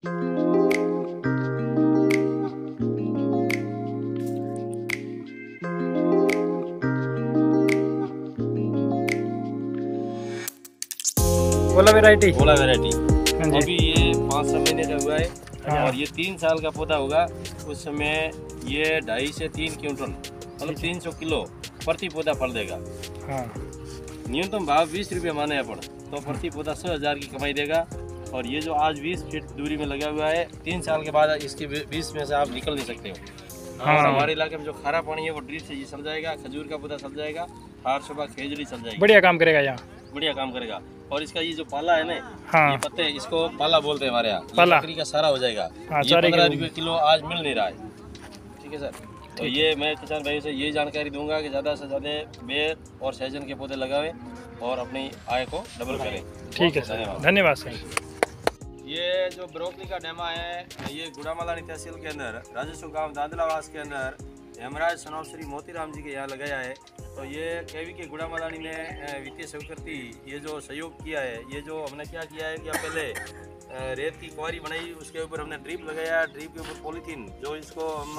बोला वैरायटी अभी ये 5-6 महीने का हुआ है। और ये 3 साल का पौधा होगा। उस समय ये 2.5 से 3 क्विंटल मतलब 300 किलो प्रति पौधा फल देगा। हाँ। न्यूनतम भाव 20 रुपये माने अपन तो प्रति पौधा 100,000 की कमाई देगा। और ये जो आज 20 फीट दूरी में लगा हुआ है, 3 साल के बाद इसके 20 में से आप निकल नहीं सकते हो। हाँ। और हमारे इलाके में जो खारा पानी है वो ड्रिप से ये चल जाएगा, खजूर का पौधा चल जाएगा, हर सुबह खेजड़ी चल जाएगी। बढ़िया काम करेगा यहाँ, बढ़िया काम करेगा। और इसका ये जो पाला है ना, हाँ। ये पत्ते इसको पाला बोलते हैं हमारे यहाँ। पाला बकरी का सारा हो जाएगा। हाँ, ये 15 रुपये किलो आज मिल नहीं रहा है। ठीक है सर। तो ये मैं किसान भाइयों से यही जानकारी दूंगा कि ज़्यादा से ज़्यादा बेर और सहजन के पौधे लगावें और अपनी आय को डबल करें। ठीक है सर, धन्यवाद सर। ये जो ब्रोकली का डेमा है, ये गुड़ामालानी तहसील के अंदर राजस्व गांव दादलावास के अंदर हेमराज सनौब श्री मोतीराम जी के यहाँ लगाया है। तो ये केवी के गुड़ामालानी ने वित्तीय स्वीकृति ये जो सहयोग किया है, ये जो हमने क्या किया है कि पहले रेत की क्वारी बनाई, उसके ऊपर हमने ड्रिप लगाया, ड्रिप के ऊपर पॉलीथीन जो इसको हम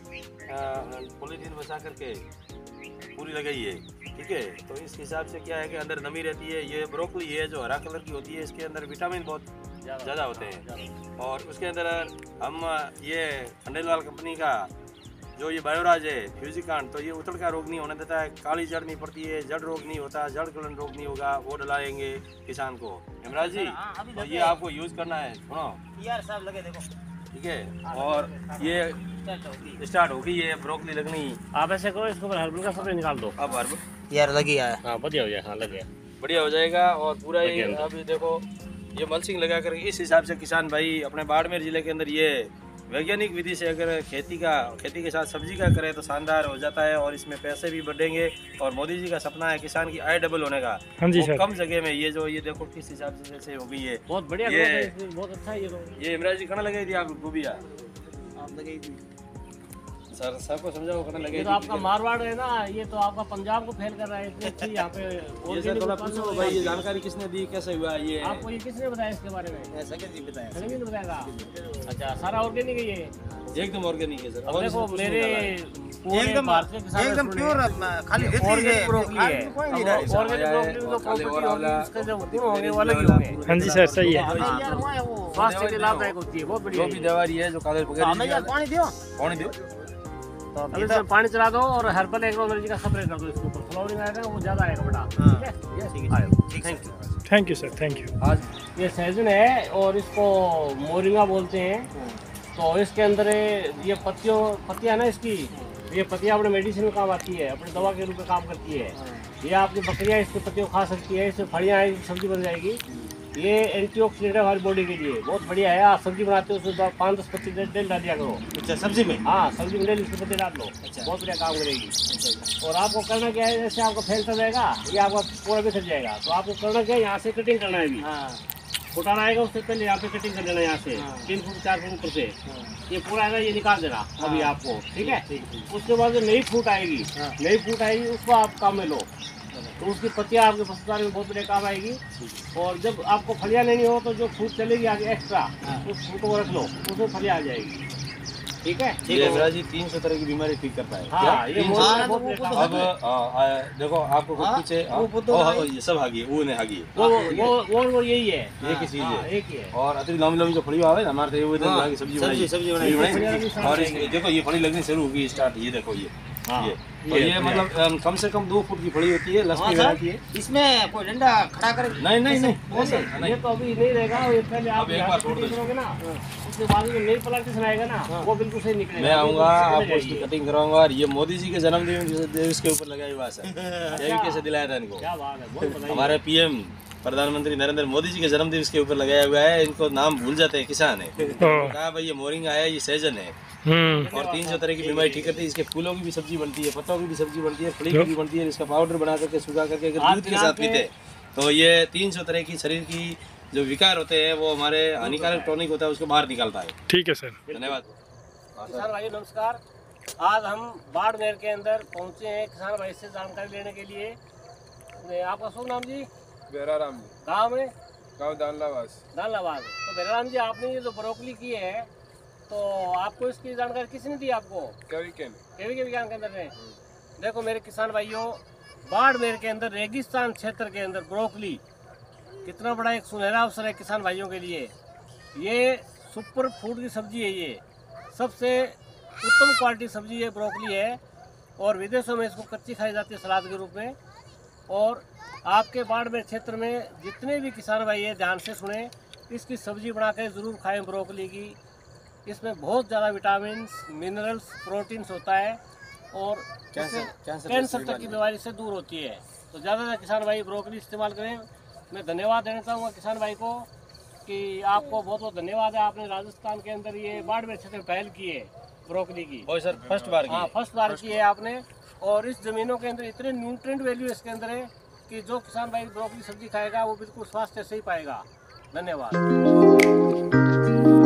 पॉलीथीन बचा करके पूरी लगाई है। ठीक है। तो इस हिसाब से क्या है कि अंदर नमी रहती है। ये ब्रोकली है जो हरा कलर की होती है, इसके अंदर विटामिन बहुत ज़्यादा होते हैं। और उसके अंदर हम ये खंडेलवाल कंपनी का जो ये बायोराज है फ्यूजिकांड, तो ये उतड़ का रोग नहीं होने देता है, काली जड़ नहीं पड़ती है, जड़ रोग नहीं होता, जड़ गलन रोग नहीं होगा, वो डलाएंगे किसान को। हेमराज जी तो ये आपको यूज करना है, सुनो यार साहब लगे देखो। ठीक है। और ये स्टार्ट होगी ये ब्रोकली लगनी। आप ऐसे करो, इसको हर्बल का स्प्रे निकाल दो। अब हर्बल यार लगी है। हाँ बढ़िया हो गया, हाँ लग गया, बढ़िया हो जाएगा। और पूरा ये अभी देखो ये मल्चिंग लगा कर इस हिसाब से किसान भाई अपने बाड़मेर जिले के अंदर ये वैज्ञानिक विधि से अगर खेती के साथ सब्जी का करें तो शानदार हो जाता है। और इसमें पैसे भी बढ़ेंगे। और मोदी जी का सपना है किसान की आय डबल होने का। हाँ जी सर। कम जगह में ये जो ये देखो किस हिसाब से जैसे हो गई है, बहुत बढ़िया, ये बहुत अच्छा है। ये इमरान जी खाना लगाई थी आप गोभिया आप लगाई थी सर, सबको समझाओ खाना लगाई। तो आपका मारवाड़ है ना, ये तो आपका पंजाब को फेल कर रहा है इतनी अच्छी यहाँ पे। ये सर थोड़ा पूछो भाई, ये जानकारी किसने दी, कैसे हुआ ये? आपको ये किसने बताया इसके बारे में? सगेत जी बताया। सगेत जी बताएगा। अच्छा, सारा ऑर्गेनिक है ये? एकदम ऑर्गेनिक है सर। अब देखो मेरे एकदम प्योर खाली ऑर्गेनिक ब्रोकली है। ऑर्गेनिक ब्रोकली में तो प्रॉपर्टी होगी, उसके जो गुण होंगे वो अलग ही होंगे। हाँ जी सर, सही है। स्वास्थ्य के लिए लाभदायक होती है, बहुत बढ़िया। जो भी दवाई है जो काले पकड़ पानी दियो। अभी इसमें पानी चला दो और हर्बल एग्रो एनर्जी का स्प्रे कर दो इसके ऊपर। फ्लावरिंग आएगा वो ज्यादा आएगा बेटा। ठीक है, thank you sir, thank you. आज ये सहजन है और इसको मोरिंगा बोलते हैं। तो इसके अंदर ये पत्तियां ना इसकी, ये पत्तियां अपने मेडिसिन में काम आती है, अपनी दवा के रूप में काम करती है। ये आपकी बकरियां इसकी पत्तियों को खा सकती है, इससे फलियां आएगी, सब्जी बन जाएगी। ये एंटीऑक्सीडेंट है हमारी बॉडी के लिए, बहुत बढ़िया है। आप सब्जी बनाते हो उसमें 5-10 पत्ती डेल डाल दिया करो। अच्छा, सब्जी में? हाँ, सब्जी में डेल इसके पत्ते डाल लो। अच्छा, बहुत बढ़िया काम करेगी। और आपको करना क्या है, जैसे आपका फैलता जाएगा ये आपका पूरा बिखर जाएगा। तो आपको करना क्या है, यहाँ से कटिंग करना है। अभी फुटाना आएगा उससे पहले यहाँ पे कटिंग कर देना, यहाँ से 3 फुट 4 फुट ऊपर से ये पूरा आएगा, ये निकाल देना अभी आपको। ठीक है। उसके बाद जो नई फूट आएगी, उसको आप काम में लो, तो उसकी पत्तियां आपके अस्पताल में बहुत बढ़िया काम आएगी। और जब आपको फलियां लेनी हो तो जो फूट चलेगी आगे एक्स्ट्रा, उस फूट को रख लो, उसमें फलियां आ जाएगी। ठीक है। ये इमरान जी 300 तरह की बीमारी ठीक करता है। हाँ, ये अब देखो आपको कुछ ये सब आगी वो नहीं आगी वो यही है, एक ही चीज है, एक ही है। और अतरी लंबी लंबी जो फली आवे ना हमारे वो इधर सब्जी बनाई। और देखो ये फली लगनी शुरू होगी स्टार्ट। ये देखो ये मतलब कम से कम 2 फुट की फली होती है, लक्ष्मी वैरायटी है। इसमें कोई डंडा खड़ा कर नहीं ये तो अभी नहीं रहेगा, ये पहले आप एक बार छोड़ करोगे ना, उसके बाद में नई प्लांटेशन आएगा ना, वो बिल्कुल सही निकलेगा। मैं आऊंगा आपको इसकी कटिंग कराऊंगा। और ये मोदी जी के जन्मदिन इसके ऊपर लगाई हुआ है, ये कैसे दिलाया था इनको? क्या बात है, बहुत बढ़िया। हमारे पीएम प्रधानमंत्री नरेंद्र मोदी जी के जन्मदिन इसके ऊपर लगाया हुआ है। इनको नाम भूल जाते हैं किसान है। कहा भाई ये मोरिंगा है, ये सहजन है। और 300 तरह की बीमारी ठीक करती है। इसके फूलों की भी सब्जी बनती है, पत्तों की भी सब्जी बनती है, फली की भी बनती है। इसका पाउडर बना करके सुखा करके अगर दूध के साथ पीते तो ये 300 तरह की शरीर की जो विकार होते हैं वो हमारे हानिकारक टॉनिक होता है उसको बाहर निकालता है। ठीक है सर, धन्यवाद। किसान भाई नमस्कार। आज हम बाड़मेर के अंदर पहुंचे हैं किसान भाई से जानकारी लेने के लिए। आपका शुभ नाम जी? बेराराम। गाँव में गाँव दानलावास। दानलावास। तो बलराम जी, आपने ये जो ब्रोकली की है, तो आपको इसकी जानकारी किसने दी आपको? केवी विज्ञान केंद्र ने। देखो मेरे किसान भाइयों, बाड़मेर के अंदर रेगिस्तान क्षेत्र के अंदर ब्रोकली कितना बड़ा एक सुनहरा अवसर है किसान भाइयों के लिए। ये सुपर फूड की सब्जी है, ये सबसे उत्तम क्वालिटी सब्जी है, ब्रोकली है। और विदेशों में इसको कच्ची खाई जाती है सलाद के रूप में। और आपके बाड़मेर क्षेत्र में जितने भी किसान भाई है, ध्यान से सुने, इसकी सब्जी बना कर ज़रूर खाएँ ब्रोकली की। इसमें बहुत ज़्यादा विटामिन, मिनरल्स, प्रोटीन्स होता है और कैंसर तक की बीमारी से दूर होती है। तो ज़्यादातर किसान भाई ब्रोकली इस्तेमाल करें। मैं धन्यवाद देना चाहूँगा किसान भाई को कि आपको बहुत बहुत धन्यवाद है, आपने राजस्थान के अंदर ये बाड़मेर क्षेत्र में पहल की है ब्रोकली की। और सर फर्स्ट बार की? हाँ, फर्स्ट बार की है आपने। और इस ज़मीनों के अंदर इतने न्यूट्रिएंट वैल्यू इसके अंदर है कि जो किसान भाई ब्रोकली सब्जी खाएगा वो बिल्कुल स्वास्थ्य से ही पाएगा। धन्यवाद।